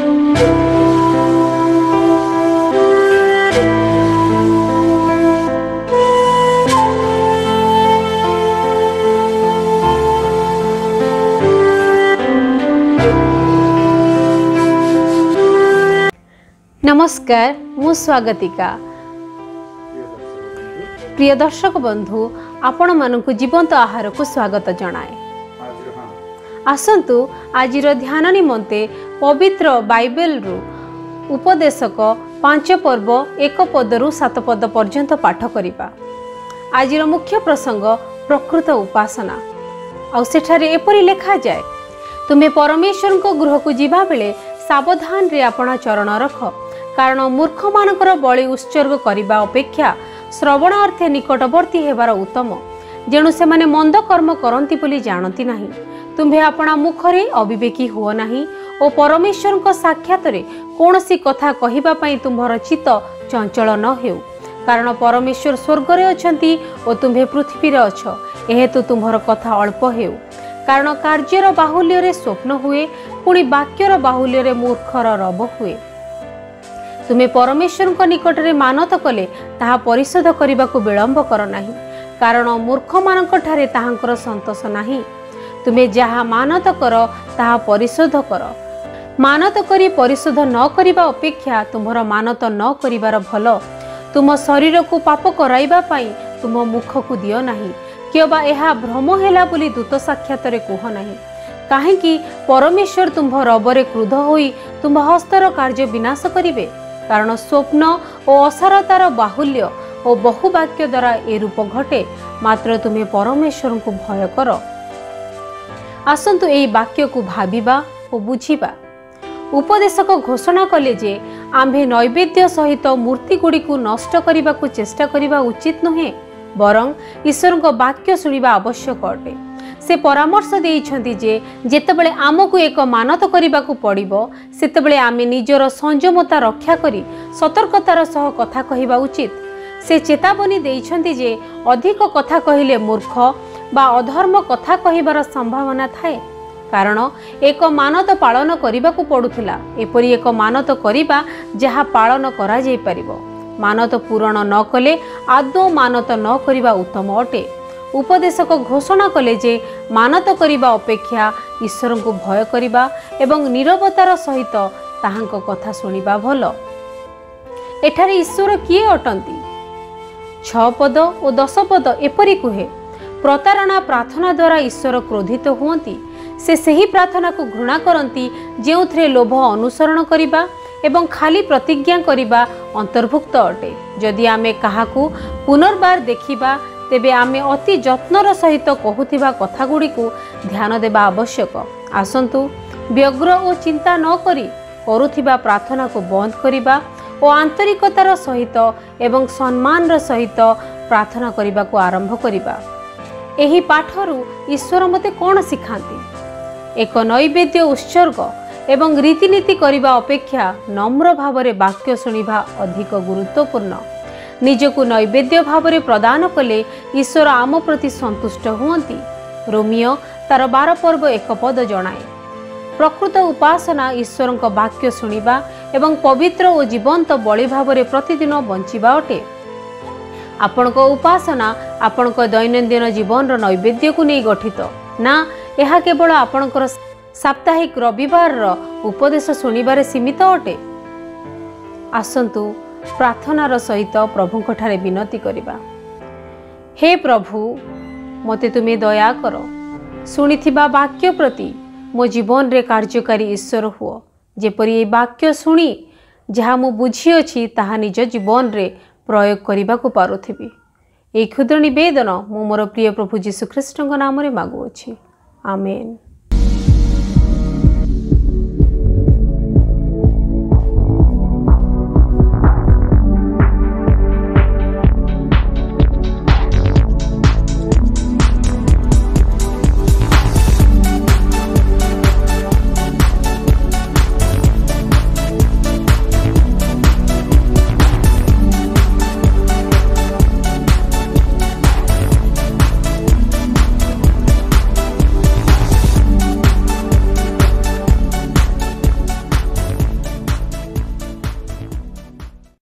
नमस्कार, मु स्वागतिका। प्रिय दर्शक बंधु, आपण मानकु जीवंत आहार को स्वागत जनाए। आसंतु आजिर ध्यान निमंते पवित्र बाइबल रु उपदेशक 5 पर्व 1 पदरु 7 पद पर्यंत पाठ करिबा। आजिर मुख्य प्रसंग प्रकृत उपासना। आ सेठारे एपरि लेखा जाए, तुमे परमेश्वर को गृह को जीवा बेले सावधान रे आपना चरण रख, कारण मूर्ख मानकर बलि उत्सर्ग करने अपेक्षा श्रवणार्थे निकटवर्ती हेबार उत्तम, जेणु से माने मंद कर्म करती बोली जानती नहीं। तुम्हे आपणा मुखरे अविवेकी हुओ नहीं और परमेश्वर को साक्षात रे कौनसी कथा कहिबा पई तुम्हर चित्त चंचल न हेउ, कारण परमेश्वर स्वर्ग रे अछंती और तुम्हे पृथ्वी रे अछ। एहेतु तुम्हर कथा अल्प हेउ, कारण कार्यर बाहुल्य रे स्वप्न हुए, पुणी वाक्यर बाहुल्य रे मूर्खर रब हुए। तुम्हें परमेश्वर को निकट रे मानत कले ताहा परिशोध करने को विलंब कर नहीं, कारण मूर्ख मानक ठारे ताहांकर संतोष नहीं। तुम्हें जहाँ मानत कर ताहा परिशोध कर। मानत करी परिशोध न करिबा अपेक्षा तुम्हर मानत न करिबार भल। तुम शरीर को पाप कराइबा पई तुम मुख को दियो नहीं, किबा एहा भ्रम हेला बोली दूत साक्षात रे कह नहीं। काहेकि परमेश्वर तुम्ह रबरे क्रुद्ध होई तुम हस्तर कार्य विनाश करिवे, कारण स्वप्न और असारतार बाहुल्य और बहुवाक्य द्वारा ए रूप घटे। मात्र तुम्हें परमेश्वर को भय कर। आसंतु एई वाक्य को भाविबा और बुझिबा। उपदेशक घोषणा कले जे आम्भे नैवेद्य सहित मूर्ति गुड़ी को नष्ट करने को चेष्टा करने उचित नुहे, बरं ईश्वर को वाक्य शुणिबा आवश्यक अटे। से परामर्श देइछन्ति जे जेतेबेले आमको एक मानत करिबाकू पड़िबो, सेतेबेले आमे निजर संयमता रक्षा करी सतर्कतार सह कथा कहिबा उचित। से चेतावनी देइछन्ति जे अधिक कथा कहिले मूर्ख बा अधर्म कथा कहिबार संभावना थाए, कारण एक मानत पालन करिबाकू पड़ुथिला। एपरि एक मानत करिबा जहा पालन करा जाई परिबो। मानत पूरण न कले आदौ मानत न करिबा उत्तम अटे। उपदेशक घोषणा कले जे मानत करिबा अपेक्षा ईश्वर को भय करिबा एवं नीरवतार सहित ताहांको कथा सुनिबा भल। एठारे ईश्वर किए अटंती? 6 पद और 10 पद एपरि कुहे, प्रतारणा प्रार्थना द्वारा ईश्वर क्रोधित हुअंती। से सही प्रार्थना को घृणा करती जेउथरे लोभ अनुसरण करिबा एवं खाली प्रतिज्ञा करिबा अंतर्भुक्त अटे। जदि आमे काहाकू पुनर्बार देखिबा तेबे आमे अति जत्नर सहित कहूथिबा कथा गुड़ी को ध्यान देबा आवश्यक। आसंतु व्यग्र और चिंता न करी करुथिबा प्रार्थना को बंद करिबा और आंतरिकतार सहित एवं सम्मान सहित प्रार्थना करिबा को आरंभ करिबा। एही पाठरू ईश्वर मते कोन सिखांती? एक नैवेद्य उत्सर्ग एवं रीतिनीति करिबा अपेक्षा नम्र भावरे वाक्य शुणिबा अधिक गुरुत्वपूर्ण। निजको नैवेद्य भावरे प्रदान कले ईश्वर आम प्रति संतुष्ट हुअंती। रोमियो तार 12 पर्व 1 पद जणाए। प्रकृत उपासना ईश्वर का वाक्य शुणिबा एवं पवित्र और जीवंत बलि भावरे प्रतिदिन बंचिबा अटे। आपणक उपासना आपणक दैनंदिन जीवन नैवेद्य को नहीं गठित ना, यह केवल आपणकर साप्ताहिक रविवार उपदेश शुणिबारे सीमित अटे। आसंतु प्रार्थनार सहित प्रभुଙ୍କ ठारे विनती करिबा। हे प्रभु, मते तुमे दया कर, शुणिथिबा वाक्य प्रति मो जीवन रे कार्यकारी ईश्वर हुओ। जेपरि ए वाक्य शुणी जहाँ मु बुझी अछि ताहा निज जीवन रे प्रयोग करिबा को पारुथिबी। ए क्षुद्र निवेदन मु मोर प्रिय प्रभु जीशु ख्रीष्टଙ୍କ नाम रे मागुअछि। आमेन।